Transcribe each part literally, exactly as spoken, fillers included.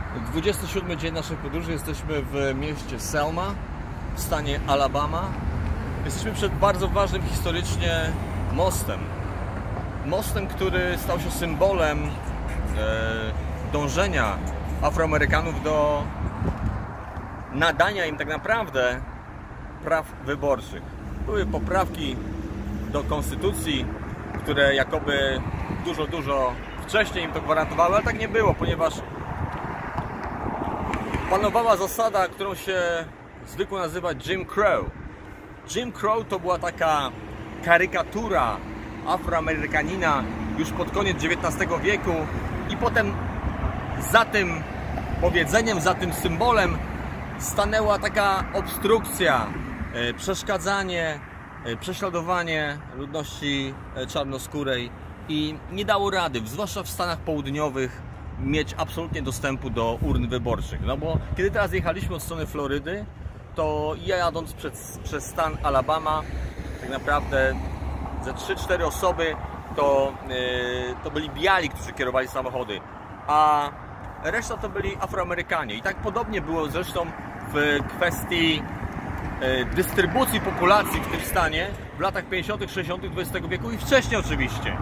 dwudziesty siódmy dzień naszej podróży. Jesteśmy w mieście Selma w stanie Alabama. Jesteśmy przed bardzo ważnym historycznie mostem. Mostem, który stał się symbolem e, dążenia Afroamerykanów do nadania im tak naprawdę praw wyborczych. Były poprawki do konstytucji, które jakoby dużo, dużo wcześniej im to gwarantowały, ale tak nie było, ponieważ panowała zasada, którą się zwykło nazywać Jim Crow. Jim Crow to była taka karykatura Afroamerykanina już pod koniec dziewiętnastego wieku i potem za tym powiedzeniem, za tym symbolem stanęła taka obstrukcja, przeszkadzanie, prześladowanie ludności czarnoskórej i nie dało rady, zwłaszcza w Stanach Południowych, mieć absolutnie dostępu do urn wyborczych. No bo kiedy teraz jechaliśmy od strony Florydy, to ja jadąc przez, przez stan Alabama, tak naprawdę ze trzy cztery osoby to, yy, to byli biali, którzy kierowali samochody, a reszta to byli Afroamerykanie. I tak podobnie było zresztą w kwestii yy, dystrybucji populacji w tym stanie w latach pięćdziesiątych, sześćdziesiątych dwudziestego wieku i wcześniej oczywiście.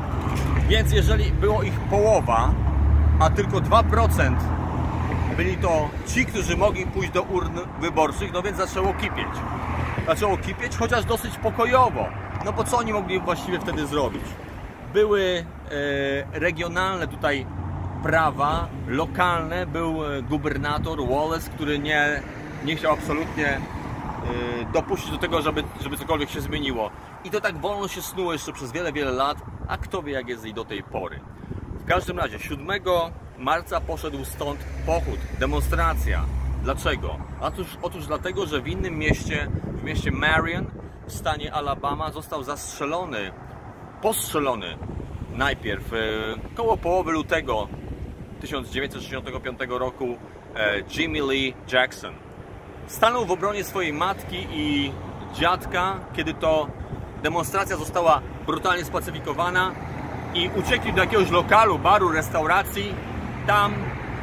Więc jeżeli było ich połowa, a tylko dwa procent byli to ci, którzy mogli pójść do urn wyborczych, no więc zaczęło kipieć. Zaczęło kipieć, chociaż dosyć pokojowo. No bo co oni mogli właściwie wtedy zrobić? Były e, regionalne tutaj prawa, lokalne. Był gubernator Wallace, który nie, nie chciał absolutnie e, dopuścić do tego, żeby, żeby cokolwiek się zmieniło. I to tak wolno się snuło jeszcze przez wiele, wiele lat, a kto wie jak jest i do tej pory. W każdym razie siódmego marca poszedł stąd pochód, demonstracja. Dlaczego? Otóż, otóż dlatego, że w innym mieście, w mieście Marion w stanie Alabama został zastrzelony, postrzelony najpierw e, koło połowy lutego tysiąc dziewięćset sześćdziesiątego piątego roku e, Jimmy Lee Jackson. Stanął w obronie swojej matki i dziadka, kiedy to demonstracja została brutalnie spacyfikowana i uciekli do jakiegoś lokalu, baru, restauracji. Tam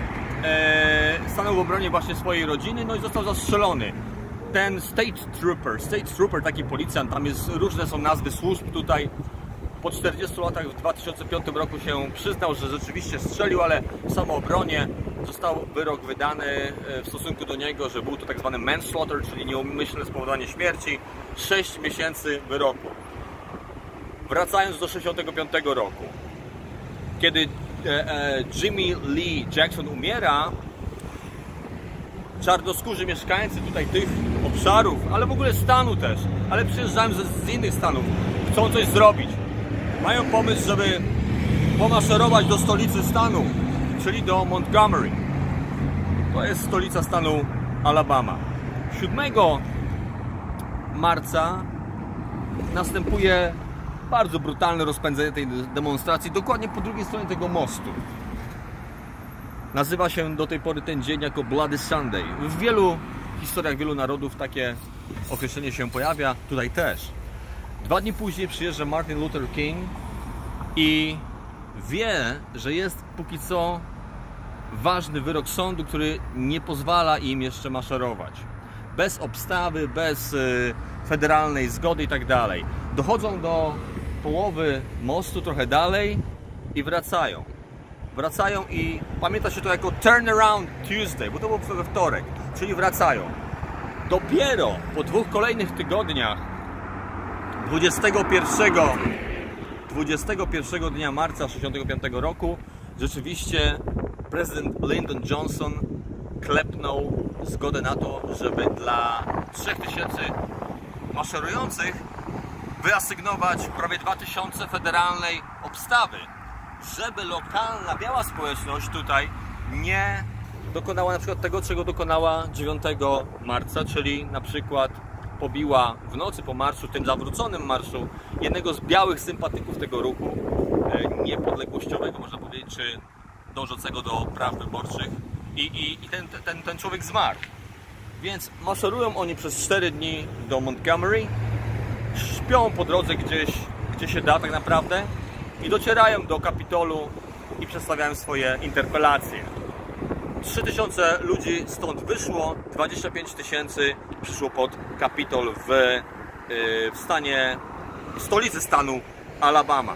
e, stanął w obronie właśnie swojej rodziny, no i został zastrzelony. Ten State Trooper, State Trooper, taki policjant, tam jest, różne są nazwy służb tutaj. Po czterdziestu latach w dwa tysiące piątym roku się przyznał, że rzeczywiście strzelił, ale w samoobronie. Został wyrok wydany w stosunku do niego, że był to tak zwany manslaughter, czyli nieumyślne spowodowanie śmierci. sześć miesięcy wyroku. Wracając do sześćdziesiątego piątego roku, kiedy e, e, Jimmy Lee Jackson umiera, czarnoskórzy mieszkańcy tutaj tych obszarów, ale w ogóle stanu też, ale przyjeżdżają z, z innych stanów, chcą coś zrobić. Mają pomysł, żeby pomaszerować do stolicy stanu, czyli do Montgomery. To jest stolica stanu Alabama. siódmego marca następuje bardzo brutalne rozpędzenie tej demonstracji dokładnie po drugiej stronie tego mostu. Nazywa się do tej pory ten dzień jako Bloody Sunday. W wielu historiach wielu narodów takie określenie się pojawia, tutaj też. Dwa dni później przyjeżdża Martin Luther King i wie, że jest póki co ważny wyrok sądu, który nie pozwala im jeszcze maszerować. Bez obstawy, bez y, federalnej zgody i tak dalej. Dochodzą do połowy mostu trochę dalej i wracają. Wracają i pamięta się to jako Turnaround Tuesday, bo to był we wtorek, czyli wracają. Dopiero po dwóch kolejnych tygodniach dwudziestego pierwszego dnia marca sześćdziesiątego piątego roku rzeczywiście prezydent Lyndon Johnson klepnął zgodę na to, żeby dla trzech tysięcy maszerujących wyasygnować prawie dwa tysiące federalnej obstawy, żeby lokalna, biała społeczność tutaj nie dokonała na przykład tego, czego dokonała dziewiątego marca, czyli na przykład pobiła w nocy po marszu, tym zawróconym marszu, jednego z białych sympatyków tego ruchu niepodległościowego, można powiedzieć, czy dążącego do praw wyborczych i, i, i ten, ten, ten człowiek zmarł. Więc maszerują oni przez cztery dni do Montgomery, śpią po drodze gdzieś, gdzie się da tak naprawdę i docierają do Kapitolu i przedstawiają swoje interpelacje. trzy tysiące ludzi stąd wyszło, dwadzieścia pięć tysięcy przyszło pod Kapitol w, w stanie, w stolicy stanu Alabama.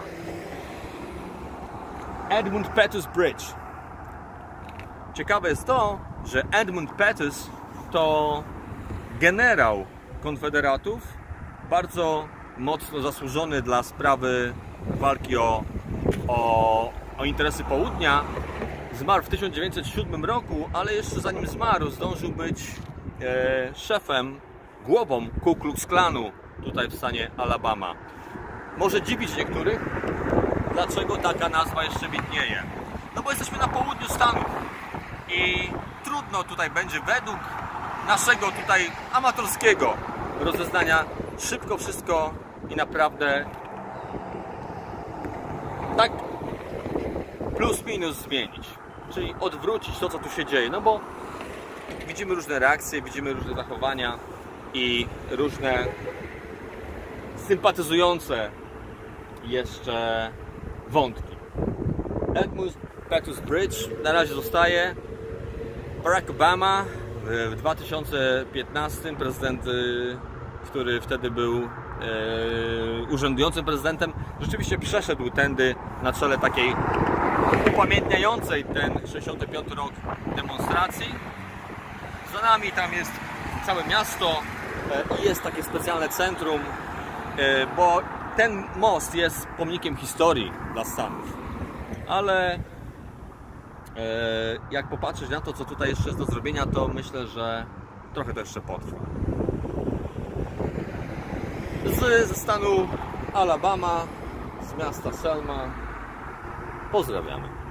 Edmund Pettus Bridge. Ciekawe jest to, że Edmund Pettus to generał konfederatów, bardzo mocno zasłużony dla sprawy walki o, o, o interesy południa. Zmarł w tysiąc dziewięćset siódmym roku, ale jeszcze zanim zmarł, zdążył być e, szefem, głową Ku Klux Klanu tutaj w stanie Alabama. Może dziwić niektórych, dlaczego taka nazwa jeszcze widnieje. No bo jesteśmy na południu Stanów i trudno tutaj będzie według naszego tutaj amatorskiego rozeznania szybko wszystko i naprawdę tak plus minus zmienić, czyli odwrócić to, co tu się dzieje, no bo widzimy różne reakcje, widzimy różne zachowania i różne sympatyzujące jeszcze wątki. Edmund Pettus Bridge na razie zostaje. Barack Obama w dwa tysiące piętnastym, prezydent, który wtedy był e, urzędującym prezydentem, rzeczywiście przeszedł tędy na czele takiej upamiętniającej ten sześćdziesiąty piąty rok demonstracji. Za nami tam jest całe miasto e, i jest takie specjalne centrum, e, bo ten most jest pomnikiem historii dla Stanów. Ale jak popatrzeć na to, co tutaj jeszcze jest do zrobienia, to myślę, że trochę to jeszcze potrwa. Z, ze stanu Alabama, z miasta Selma, pozdrawiamy.